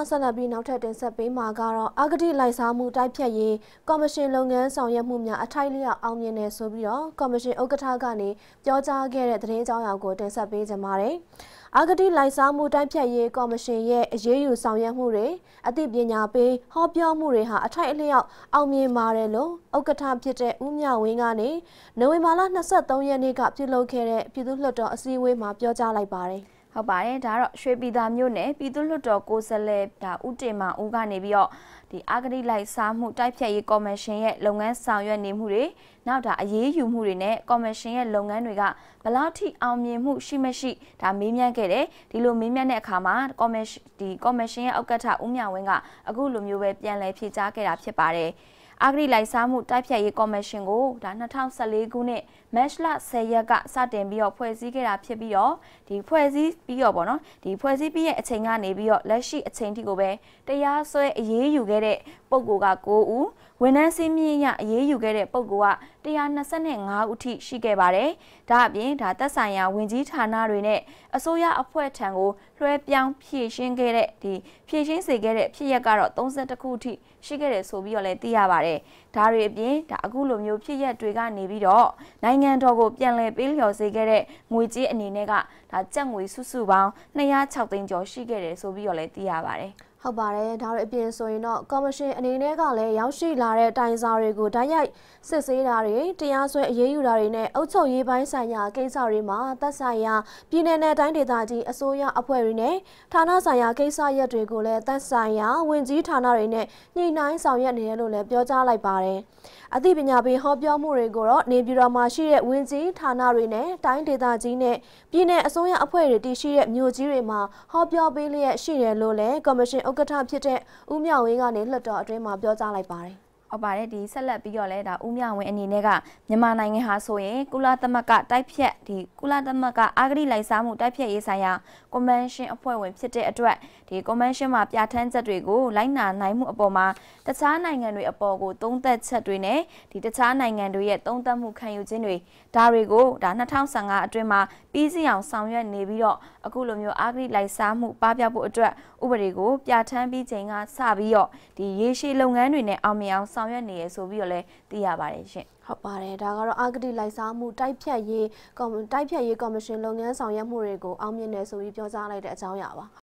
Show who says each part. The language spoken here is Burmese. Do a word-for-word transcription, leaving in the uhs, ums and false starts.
Speaker 1: ဆက်လက်ပြီးနောက်ထပ်တင်ဆက်ပေးမှာကတော့အဂတိလိုက်စားမှုတိုက်ဖြတ်ရေးကော်မရှင်လုပ်ငန်းဆောင်ရွက်မှုများအထိုက်လျောက်အောင်မြင်နေဆိုပြီးတော့ကော်မရှင်ဥက္ကဋ္ဌကနေပြောကြားခဲ့တဲ့သတင်းကြောင်းအရာကိုတင်ဆက်ပေးကြပါမယ်။အဂတိလိုက်စားမှုတိုက်ဖြတ်ရေးကော်မရှင်ရဲ့အရေးယူဆောင်ရွက်မှုတွေအသိပညာပေးဟောပြောမှုတွေဟာအထိုက်အလျောက်အောင်မြင်ပါတယ်လို့ဥက္ကဋ္ဌဖြစ်တဲ့ဦးမြဝင်းကနေနိုဝင်ဘာလ၂၃ရက်နေ့ကပြုလုပ်ခဲ့တဲ့ပြည်သူ့လွှတ်တော်အစည်းအဝေးမှာပြောကြားလိုက်ပါတယ်။
Speaker 2: ဟုတ်ပါတယ်ဒါတော့ရွှေပြည်သာမြို့နယ်ပြည်သူ့လွှတ်တော်ကိုယ်စားလှယ်ဒါဦးတင်မောင်ဦးကနေပြီးတော့ဒီအဂတိလိုက်စားမှုတိုက်ဖြတ်ရေးကော်မရှင်ရဲ့လုပ်ငန်းဆောင်ရွက်နေမှုတွေနောက်ဒါအရေးယူမှုတွေနဲ့ကော်မရှင်ရဲ့လုပ်ငန်းတွေကဘယ်လောက်ထိအောင်မြင်မှုရှိမရှိဒါမေးမြန်းခဲ့တယ်ဒီလိုမေးမြန်းတဲ့အခါမှာကော်မရှင်ဒီကော်မရှင်ရဲ့ဥက္ကဋ္ဌဦးမြဝင်းကအခုလိုမျိုးပဲပြန်လည်ဖြေကြားခဲ့တာဖြစ်ပါတယ်အဂတိလိုက်စားမှုတိုက်ဖြတ်ရေးကော်မရှင်ကိုဒါ၂၀၁၄ခုနှစ်မတ်လ၁၀ရက်ကစတင်ပြီးတော့ဖွဲ့စည်းခဲ့တာဖြစ်ပြီးတော့ဒီဖွဲ့စည်းပြီးတော့ပေါ့နော်ဒီဖွဲ့စည်းပြီးရဲ့အချိန်ကနေပြီးတော့လက်ရှိအချိန်ထိကိုပဲတရားစွဲအရေးယူခဲ့တဲ့ပုဂ္ဂိုလ်က၉ဦးဝန်ထမ်းစည်းမျဉ်းရအရေးယူခဲ့တဲ့ပုဂ္ဂိုလ်က၁၂၅ဦးထိရှိခဲ့ပါတယ်ဒါအပြင်ဒါသက်ဆိုင်ရာဝင်ကြီးဌာနတွေနဲ့အစိုးရအဖွဲ့ထံကိုလွှဲပြောင်းဖြည့်ရှင်းခဲ့တဲ့ဒီဖြည့်ရှင်းစေခဲ့တဲ့ဖြစ်ရပ်ကတော့၃၁ခုထိရှိခဲ့တယ်ဆိုပြီးတော့လည်းသိရပါတယ်ဒါတွေအပြင်ဒါအခုလိုမျိုးဖြစ်ရပ်တွေကနေပြီးတော့နိုင်ငံတော်ကိုပြန်လည်ပေးလျော်စေခဲ့တဲ့ငွေကြေးအနေနဲ့ကဒါကျပ်ငွေစုစုပေါင်း၂၀၆သိန်းကျော်ရှိခဲ့တယ်ဆိုပြီးတော့လည်းသိရပါတယ်
Speaker 1: ဟုတ်ပါတယ်ဒါတွေအပြင်ဆိုရင်တော့ကော်မရှင်အနေနဲ့ကလည်းရောက်ရှိလာတဲ့တိုင်စာတွေကိုတိုက်ရိုက်စစ်ဆေးတာတွေတရားစွဲအရေးယူတာတွေနဲ့အုပ်ချုပ်ရေးပိုင်းဆိုင်ရာကိစ္စတွေမှာသက်ဆိုင်ရာပြည်내နဲ့တိုင်းဒေသကြီးအစိုးရအဖွဲ့တွေနဲ့ဌာနဆိုင်ရာကိစ္စရပ်တွေကိုလည်းသက်ဆိုင်ရာဝန်ကြီးဌာနတွေနဲ့ညှိနှိုင်းဆောင်ရွက်နေတယ်လို့လည်းပြောကြားလိုက်ပါတယ်အသိပညာပေးဟောပြောမှုတွေကိုတော့နေပြည်တော်မှာရှိတဲ့ဝန်ကြီးဌာနတွေနဲ့တိုင်းဒေသကြီးနဲ့ပြည်내အစိုးရအဖွဲ့တွေတည်ရှိတဲ့မြို့ကြီးတွေမှာဟောပြောပေးလျက်ရှိတယ်လို့လည်းကော်မရှင်ဥက္ကဋ္ဌဖြစ်တဲ့ဦးမြဝင်းကနေလွှတ်တော်အတွင်းမှာပြောကြားလိုက်ပါတယ်
Speaker 2: ဟုတ်ပါတယ်ဒီဆက်လက်ပြီးတော့လဲဒါဦးမြဝင်းအနေနဲ့ကမြန်မာနိုင်ငံဟာဆိုရင်ကုလသမဂ္ဂတိုက်ဖြတ်ဒီကုလသမဂ္ဂအဂတိလိုက်စားမှုတိုက်ဖြတ်ရေးဆိုင်ရာကွန်ဗင်းရှင်းအဖွဲ့ဝင်ဖြစ်တဲ့အတွက်ဒီကွန်ဗင်းရှင်းမှာပြဋ္ဌာန်းချက်တွေကိုလိုက်နာနိုင်မှုအပေါ်မှာတခြားနိုင်ငံတွေအပေါ်ကိုသုံးသပ်ချက်တွေနဲ့ဒီတခြားနိုင်ငံတွေရဲ့သုံးသပ်မှုခံယူခြင်းတွေဒါတွေကိုဒါ၂၀၁၅အတွင်းမှာပြီးစီအောင်ဆောင်ရွက်နေပြီးတော့အခုလိုမျိုးအဂတိလိုက်စားမှုပပျောက်ဖို့အတွက်ဥပဒေကိုပြဋ္ဌာန်းပြီးချိန်ကစပြီးတော့ဒီရေရှည်လုပ်ငန်းတွေနဲ့အောင်မြင်အောင်ဆောင်ရွက်နေရဆိုပြီးတော့လည်းသိရပါတယ်ရှင်
Speaker 1: ဟုတ်ပါတယ်ဒါကတော့အဂတိလိုက်စားမှုတိုက်ဖြတ်ရေးကော်မတိုက်ဖြတ်ရေးကော်မရှင်လုပ်ငန်းဆောင်ရွက်မှုတွေကိုအောင်မြင်နေဆိုပြီးပြောကြားလိုက်တဲ့အကြောင်းအရာပါ